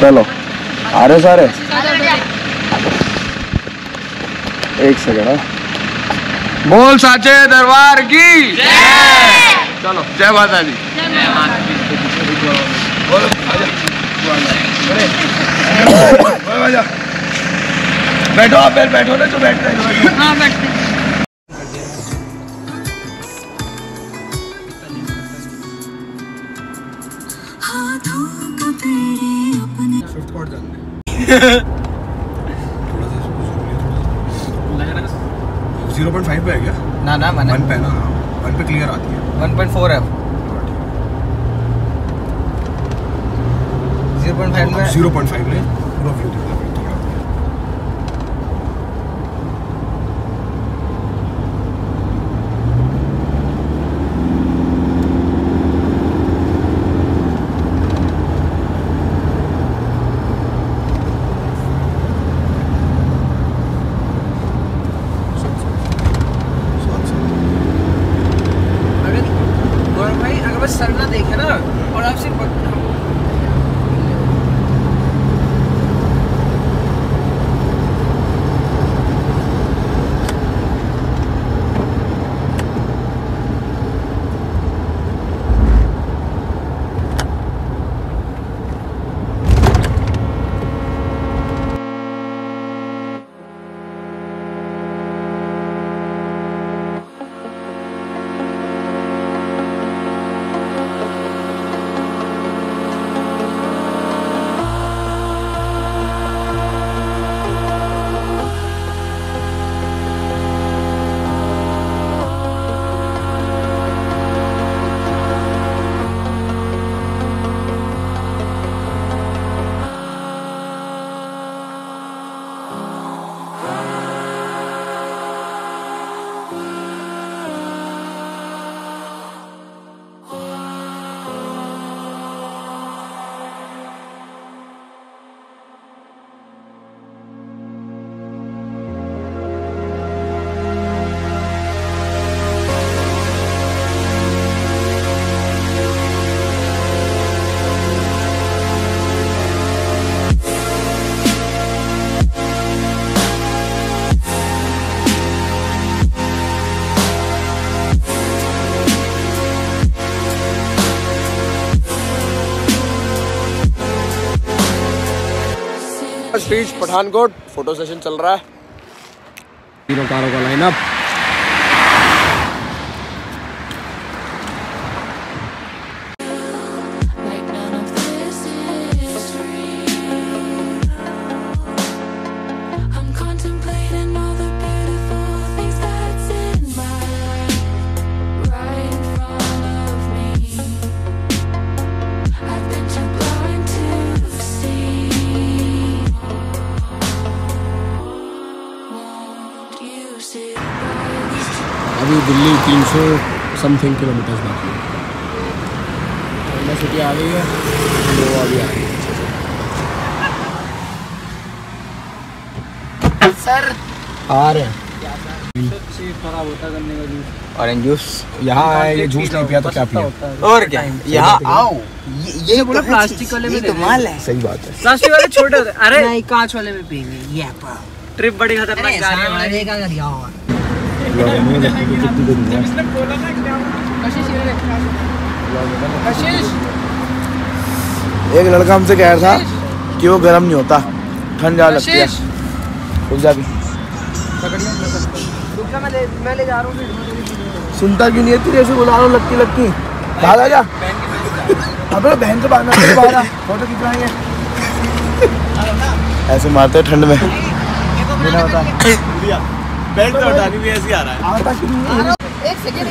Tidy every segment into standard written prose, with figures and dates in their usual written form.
चलो आ रहे सारे। एक सेकंड। बोल साचे दरबार की जय। चलो जय माता दी। बैठो आप, बैठो ना जो बैठ रहे हैं। हाँ बैठते। लग रहा है 0.5 पे है क्या? ना 1 पे ना, 1 पे क्लियर आती है। 1.4 है 0.5 में 0.5 में पूरा व्यू दिखा रहा है। अगर बस सर ना देखे ना और आप सिर्फ स्ट्रीट पठानकोट फोटो सेशन चल रहा है। तीनों कारों का लाइनअप। अभी दिल्ली 300 समथिंग किलोमीटर्स बाकी है। सिटी आ गई है, गोवा भी आ गई है। सर आ रहे हैं। खराब होता करने का जूस, ऑरेंज जूस यहाँ है। ये जूस नहीं पिया तो क्या पिया? और क्या यहाँ आओ। ये बोला प्लास्टिक वाले में कमाल है। सही बात है। प्लास्टिक वाले छोटे होते हैं। अरे नहीं कांच वाले में पिएंगे। ये ट्रिप बड़ी खतरनाक जा रही है। एक लड़का हमसे कह रहा था कि वो गर्म नहीं होता, ठंड ज्यादा लगती है। रुक जा भी, मैं ले जा रहा हूँ। सुनता क्यों नहीं है? तेरे ऐसे बुला रहा हूँ लक्की लक्की, बाहर आ जा। अबे बहन से बाहर बाहर फोटो खिंचवाएंगे। ऐसे मारते हैं ठंड में। बेल्ट तो हटानी भी ऐसे आ रहा है। एक सेकंड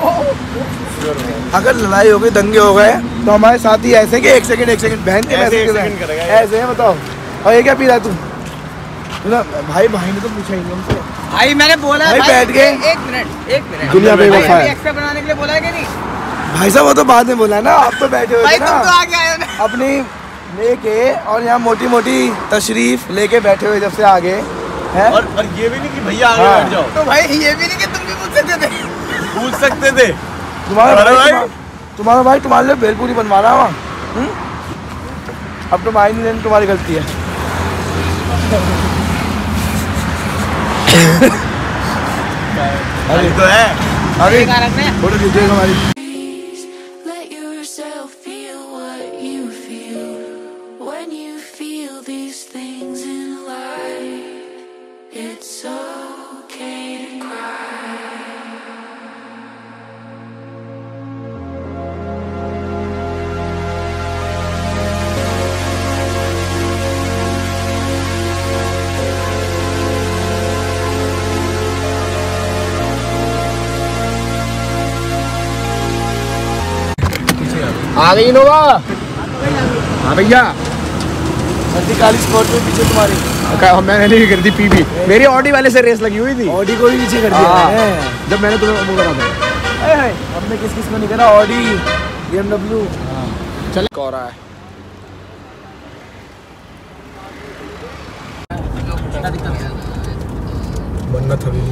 अगर लड़ाई हो गई, दंगे हो गए तो हमारे साथी ऐसे कि एक सेकंड बहन के ऐसे है। बताओ। और ये क्या पी रहा है तू? भाई ने तो पूछा ही नहीं हमसे। भाई मैंने बोला भाई बैठ गए। एक मिनट दुनिया बेवफा है। एक्स्ट्रा बनाने के लिए बोला है कि नहीं? भाई साहब वो तो बाद में बोला ना, आप तो बैठे हुए थे ना। तुम तो आगे आए हो ना अपनी लेके, और यहाँ मोटी मोटी तशरीफ लेके बैठे हुए जब से आगे है। और ये भी नहीं कि भैया आगे बैठ जाओ। तो भाई ये भी नहीं कि तुम भी पूछ सकते थे। तुम्हारा भाई तुम्हारे लिए भेलपूरी बनवा रहा है। अब तुम आई नहीं रही, तुम्हारी गलती है। अरे तो है, अरे फोटो खींचेगा हमारी। Let yourself feel what you feel when you feel these things in life. It's okay to cry. आ गई इनोवा। हाँ भैया, काली स्पॉट में पीछे तुम्हारी। मैंने नहीं कर दी पीबी, मेरी ऑडी वाले से रेस लगी हुई थी। ऑडी को भी पीछे कर दिया जब मैंने तुम्हें वो करा था। हमने किस किस को नहीं करा, ऑडी, BMW। चल कौन रहा है? मन्नत हवेली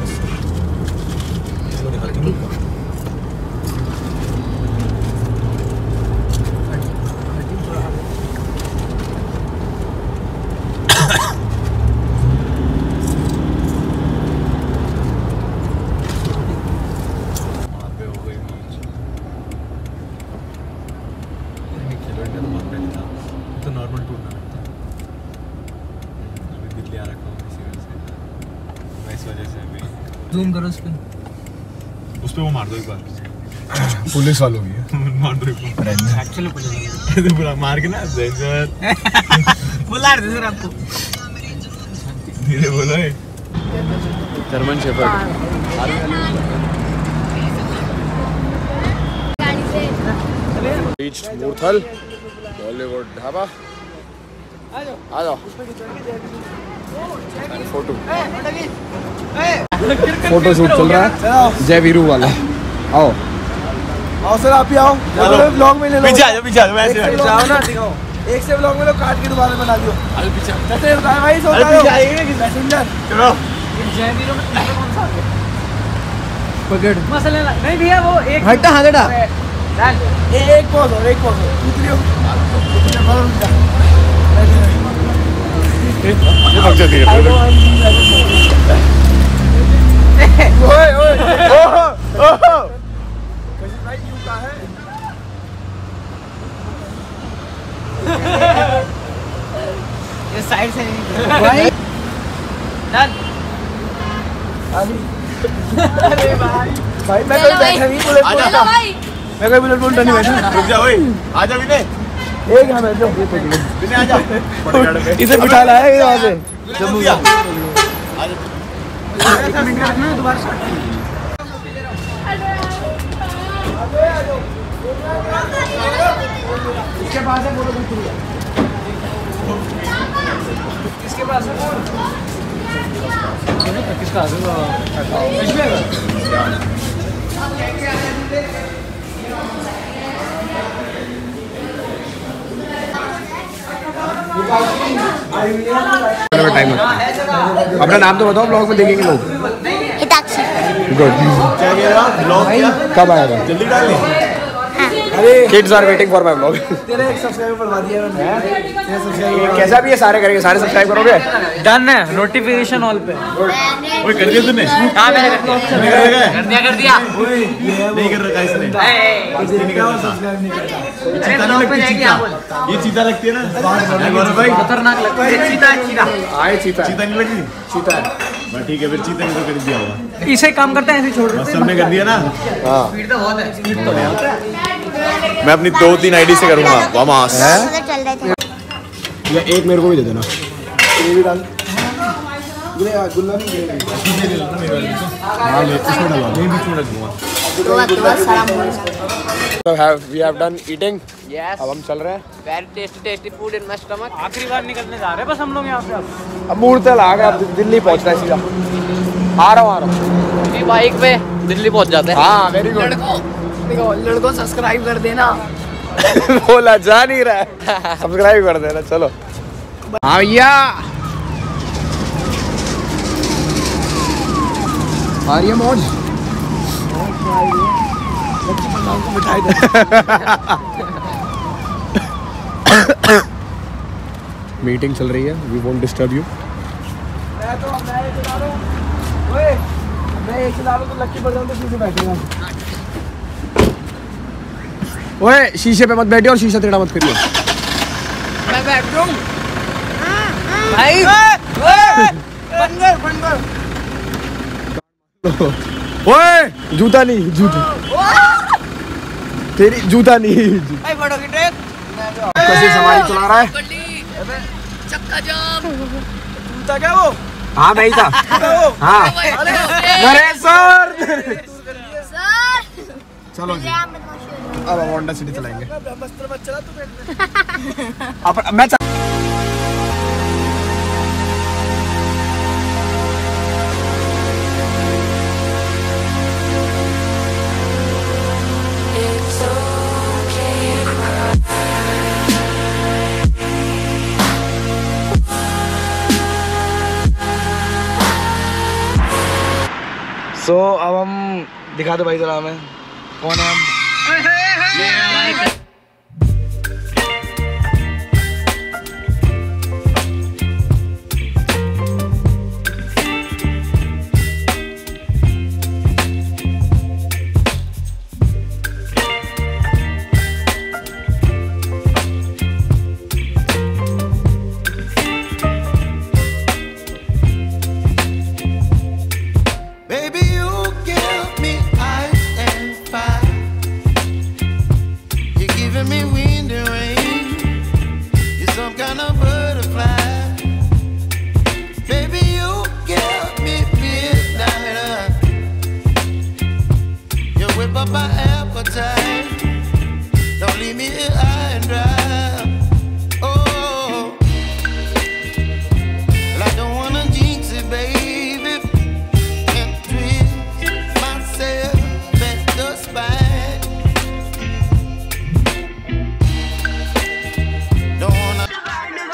तो नॉर्मल टूर्नामेंट था, अभी दिल्ली आ रखा हूँ इसी वजह से, मैं इस वजह से अभी जूम करो उस पे वो मार दो एक बार। पुलिस वालों की मार दो एक बार एक्चुअली पुलिस पूरा मार के ना बुला रहे सर आपको। धीरे बोलो। German shepherd. बीच मूर्थल बॉलीवुड ढाबा। आ जाओ फोटो शूट चल रहा है, जय वीरू वाला। आओ आओ सर, आप ही आओ, ब्लॉग में ले लो। पीछे आ जाओ, पीछे आ जाओ, ऐसे आओ ना, दिखाओ। एक से ब्लॉग में लो, काट के दोबारा बना दियो। अरे पीछे चलते भाई, सो जाओ। पैसेंजर चलो। जय वीरू में कौन सा पकड़ मसले नहीं भैया, वो एक हटा हटा एक पॉज हो, एक पॉज हो, उतरियो। ये भाग जाती है। ओए ओए ओहो ओहो, कशिश भाई क्यों कहाँ है? ये साइड से नहीं भाई। डन। अरे भाई मैं कोई बैठा नहीं, बुलेट आजा बोलता भाई, मैं कोई बुलेट बोलता नहीं बैठा। रुक जा भाई, आजा विनय, एक यहाँ बैठो, विनय आजा। इसे बिठा लाया है वहाँ से। जम्मू जा आजा। एक मिनट का रखना दोबारा स्टार्ट। इसके पास है फोटो खींच लिया। किसके पास है फोन? किसका है? अपना नाम तो बताओ, ब्लॉग में देखेंगे लोग। गुड। कब आएगा? जल्दी डालिए। अरे kids are waiting for my blog. तेरे एक सब्सक्राइबर बढ़वा दिया मैंने। कैसा भी ये सारे करेंगे, सारे सब्सक्राइब करोगे? डन है, नोटिफिकेशन ऑल पे। ओए कर दिया तूने? हां मैंने कर दिया। नहीं कर रखा इसने। सब्सक्राइब नहीं करता। चीता नहीं लगती, चीता। ये चीता लगती है ना भाई, खतरनाक लगता है। चीता आए चीता चीता नहीं लगती, चीता है। बस ठीक है, फिर चीता नहीं तो कर दिया होगा। इसे काम करते हैं, ऐसे छोड़ बस देते सबने कर दिया ना। हाँ स्पीड तो बहुत है, स्पीड तो बहुत है। मैं अपनी 2-3 आईडी से करूंगा वामास। या एक मेरे को भी दे देना। ये भी डाल। गुल्ला भी दे। हां ले, इसमें डालो, नहीं बीच में रख दूंगा। So we have done eating. Yes. अब हम चल रहे हैं। Very tasty food in my stomach. आखिरी बार निकलने जा रहे हैं बस हम लोग यहाँ से अब। अब मूर्थल आ गए, अब दिल्ली पहुँचना है सीधा। आ रहा हूँ। बाइक पे दिल्ली पहुँच जाते हैं। हाँ वेरी गुड। लड़कों सब्सक्राइब कर देना। बोला जा नहीं रहा है, सब्सक्राइब कर देना। चलो हाँ भैया, आ रही है मौज। मीटिंग चल रही है, वी वोंट डिस्टर्ब यू। मैं चला रहा हूँ, ओए मैं ये चला रहा हूँ तो लक्की पड़ जाऊँ तो शीशे बैठेगा। ओए शीशे पे मत बैठिए और शीशा टेढ़ा मत करिए। मैं बैठ रहा हूँ भाई। ओए जूता नहीं, जूता तेरी जूता नहीं। भाई फोटो की ट्रेक कैसे सवारी चला रहा है? चक्का जाम। जूता क्या वो? हाँ मैं ही था। हाँ नरेश्वर चलो जी, अब होंडा सिटी चलाएंगे। अब मैं It's okay to cry. सो अब हम दिखा दो भाई जरा हमें कौन है हम।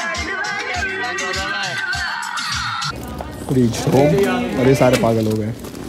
रीच होम और ये सारे पागल हो गए।